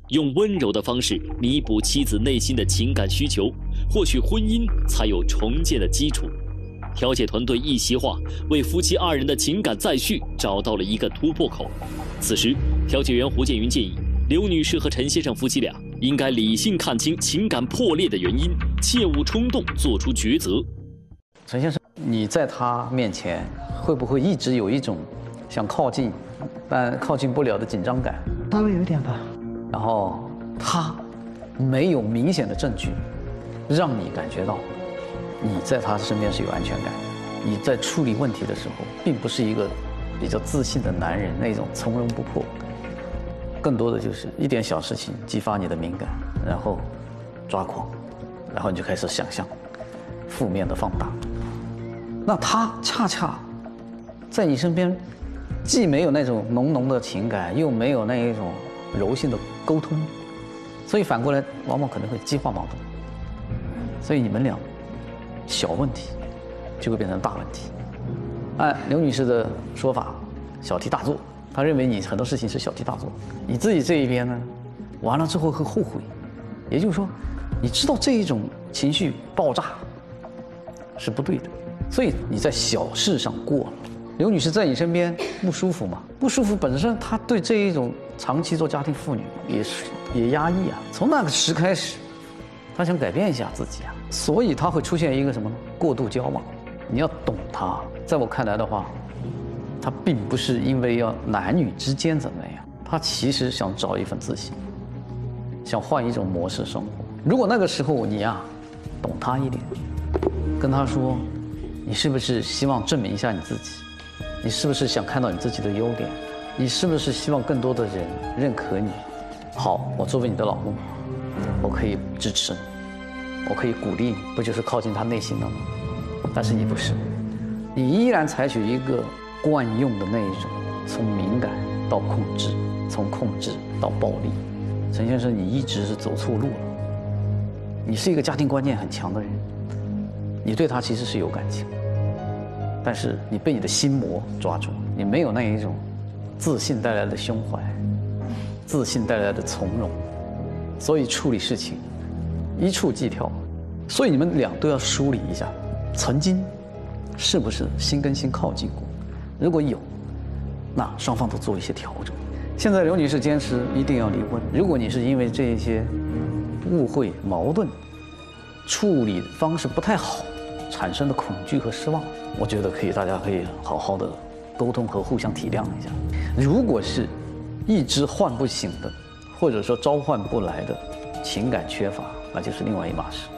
用温柔的方式弥补妻子内心的情感需求，或许婚姻才有重建的基础。调解团队一席话，为夫妻二人的情感再续找到了一个突破口。此时，调解员胡建云建议刘女士和陈先生夫妻俩应该理性看清情感破裂的原因，切勿冲动做出抉择。 陈先生，你在他面前会不会一直有一种想靠近但靠近不了的紧张感？ 稍微有一点吧。 然后他没有明显的证据让你感觉到你在他身边是有安全感的，你在处理问题的时候并不是一个比较自信的男人那种从容不迫，更多的就是一点小事情激发你的敏感，然后抓狂，然后你就开始想象负面的放大。那他恰恰在你身边既没有那种浓浓的情感，又没有那一种柔性的沟通，所以反过来往往可能会激化矛盾，所以你们俩小问题就会变成大问题。按刘女士的说法，小题大做，她认为你很多事情是小题大做，你自己这一边呢，完了之后会后悔，也就是说，你知道这一种情绪爆炸是不对的，所以你在小事上过了。刘女士在你身边不舒服嘛？不舒服本身，她对这一种长期做家庭妇女也压抑啊。从那个时开始，她想改变一下自己啊，所以她会出现一个什么呢？过度交往。你要懂她，在我看来的话，她并不是因为要男女之间怎么样，她其实想找一份自信，想换一种模式生活。如果那个时候你呀，懂她一点，跟她说，你是不是希望证明一下你自己？你是不是想看到你自己的优点？你是不是希望更多的人认可你？好，我作为你的老公，我可以支持你，我可以鼓励你，不就是靠近他内心了吗？但是你不是，你依然采取一个惯用的那一种，从敏感到控制，从控制到暴力。陈先生，你一直是走错路了。你是一个家庭观念很强的人，你对他其实是有感情。但是你被你的心魔抓住，你没有那一种自信带来的胸怀，自信带来的从容，所以处理事情一触即跳。所以你们俩都要梳理一下，曾经是不是心跟心靠近过？如果有，那双方都做一些调整。现在刘女士坚持一定要离婚，如果你是因为这一些误会、矛盾，处理方式不太好，产生的恐惧和失望，我觉得大家可以好好的沟通和互相体谅一下。如果是一直唤不醒的，或者说召唤不过来的情感缺乏，那就是另外一码事。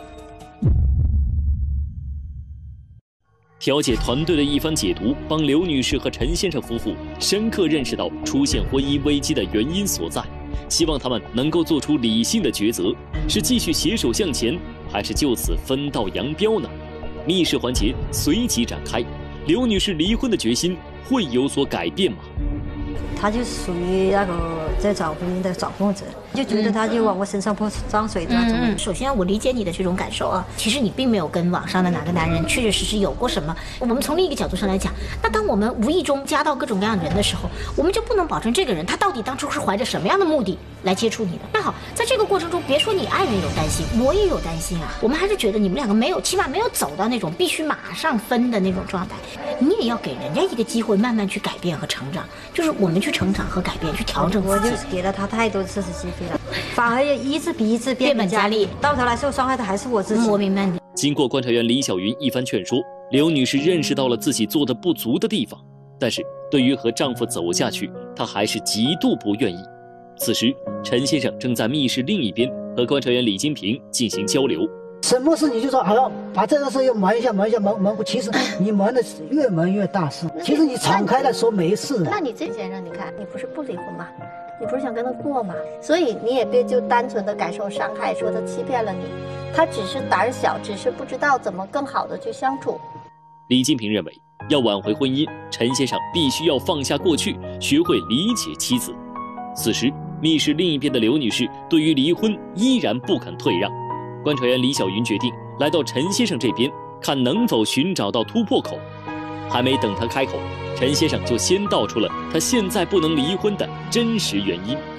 调解团队的一番解读，帮刘女士和陈先生夫妇深刻认识到出现婚姻危机的原因所在，希望他们能够做出理性的抉择，是继续携手向前，还是就此分道扬镳呢？密室环节随即展开，刘女士离婚的决心会有所改变吗？ 他就属于那个在找婚姻的找风者，就觉得他就往我身上泼脏水的那种。 首先，我理解你的这种感受啊，其实你并没有跟网上的哪个男人确确实实有过什么。我们从另一个角度上来讲，那当我们无意中加到各种各样的人的时候，我们就不能保证这个人他到底当初是怀着什么样的目的来接触你的。那好，在这个过程中，别说你爱人有担心，我也有担心啊。我们还是觉得你们两个起码没有走到那种必须马上分的那种状态，你也要给人家一个机会，慢慢去改变和成长，就是我们去成长和改变，去调整自己。 我就是给了他太多次机会了，反而一次比一次变本加厉，到头来受伤害的还是我自己。 我明白你。 经过观察员李小云一番劝说，刘女士认识到了自己做的不足的地方，但是对于和丈夫走下去，她还是极度不愿意。此时，陈先生正在密室另一边和观察员李金平进行交流。 什么事你就说好了，把这个事要瞒一下，瞒过。其实你瞒的越瞒越大事。其实你敞开了说没事的。 那你这先生，你看你不是不离婚吗？你不是想跟他过吗？所以你也别就单纯的感受伤害，说他欺骗了你，他只是胆小，只是不知道怎么更好的去相处。 李金平认为，要挽回婚姻，陈先生必须要放下过去，学会理解妻子。此时，密室另一边的刘女士对于离婚依然不肯退让。观察员李小云决定来到陈先生这边，看能否寻找到突破口。还没等他开口，陈先生就先道出了他现在不能离婚的真实原因。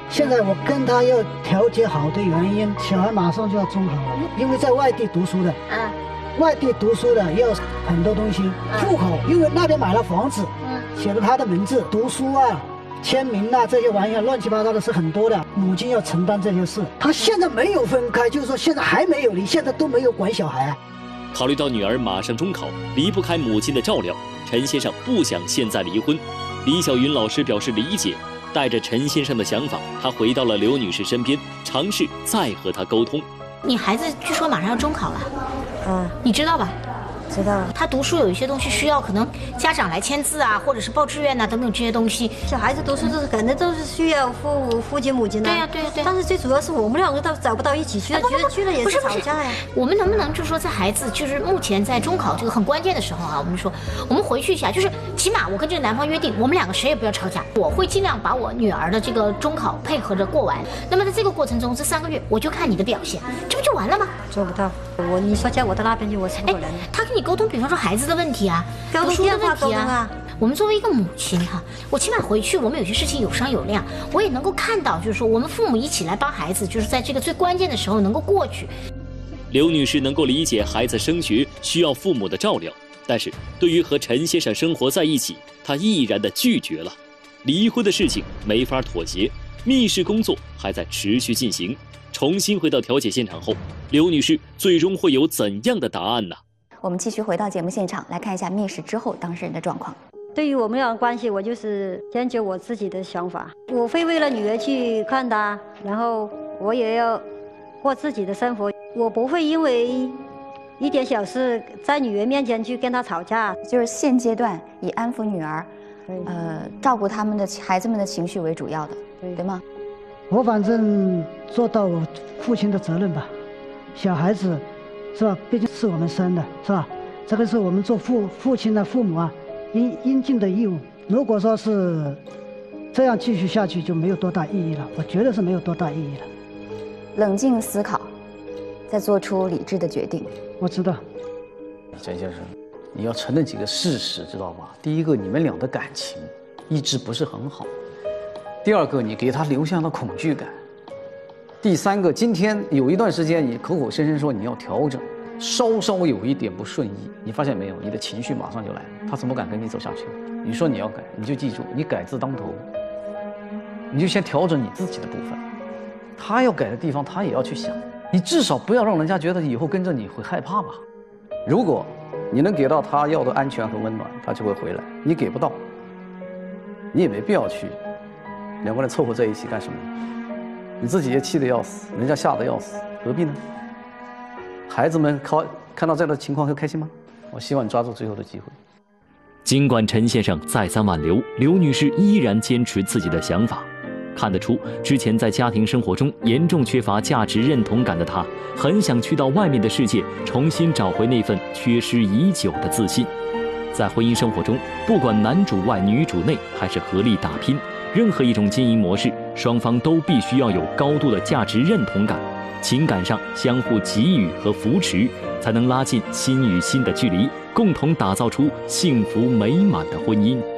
现在我跟他要调节好的原因，小孩马上就要中考了，因为在外地读书的，外地读书的要很多东西，户口，因为那边买了房子，写了他的名字，读书啊、签名啊这些玩意儿乱七八糟的是很多的，母亲要承担这些事。他现在没有分开，就是说现在还没有离，现在都没有管小孩。 考虑到女儿马上中考，离不开母亲的照料，陈先生不想现在离婚。李小云老师表示理解，带着陈先生的想法，他回到了刘女士身边，尝试再和她沟通。 你孩子据说马上要中考了，你知道吧？ 知道。 他读书有一些东西需要可能家长来签字啊，或者是报志愿呐、等等这些东西。 小孩子读书都是肯定都是需要父亲母亲的。 对呀、对呀、对呀。 但是最主要是我们两个都找不到一起去，觉得去了也是吵架呀。 我们能不能就是说，在孩子就是目前在中考这个很关键的时候啊，我们说我们回去一下，就是起码我跟这个男方约定，我们两个谁也不要吵架，我会尽量把我女儿的这个中考配合着过完。那么在这个过程中，这3个月我就看你的表现，这不就完了吗？ 做不到，你说叫我到那边去，我是不可能的。 他跟你沟通，比方说孩子的问题啊， 沟通电话沟通啊。 我们作为一个母亲哈，我起码回去，我们有些事情有商有量，我也能够看到，就是说我们父母一起来帮孩子，就是在这个最关键的时候能够过去。 刘女士能够理解孩子升学需要父母的照料，但是对于和陈先生生活在一起，她毅然地拒绝了。离婚的事情没法妥协，密室工作还在持续进行。重新回到调解现场后，刘女士最终会有怎样的答案呢？ 我们继续回到节目现场，来看一下密室之后当事人的状况。 对于我们俩的关系，我就是坚决我自己的想法，我会为了女儿去看她，然后我也要过自己的生活，我不会因为一点小事在女儿面前去跟她吵架。 就是现阶段以安抚女儿，照顾他们的孩子们的情绪为主要的，对吗？ 我反正做到我父亲的责任吧，小孩子是吧？毕竟是我们生的，是吧？这个是我们做父亲的父母啊，应尽的义务。如果说是这样继续下去，就没有多大意义了。我觉得是没有多大意义了。 冷静思考，再做出理智的决定。 我知道， 陈先生，你要承认几个事实，知道吧？第一个，你们俩的感情一直不是很好。第二个，你给他留下了恐惧感。第三个，今天有一段时间你口口声声说你要调整，稍稍有一点不顺意，你发现没有？你的情绪马上就来了，他怎么敢跟你走下去？你说你要改，你就记住，你改字当头，你就先调整你自己的部分。他要改的地方，他也要去想。你至少不要让人家觉得以后跟着你会害怕吧。如果你能给到他要的安全和温暖，他就会回来。你给不到，你也没必要去两个人凑合在一起干什么？你自己也气得要死，人家吓得要死，何必呢？孩子们看到这样的情况会开心吗？我希望你抓住最后的机会。 尽管陈先生再三挽留，刘女士依然坚持自己的想法。看得出，之前在家庭生活中严重缺乏价值认同感的她，很想去到外面的世界，重新找回那份缺失已久的自信。在婚姻生活中，不管男主外女主内，还是合力打拼，任何一种经营模式，双方都必须要有高度的价值认同感，情感上相互给予和扶持，才能拉近心与心的距离，共同打造出幸福美满的婚姻。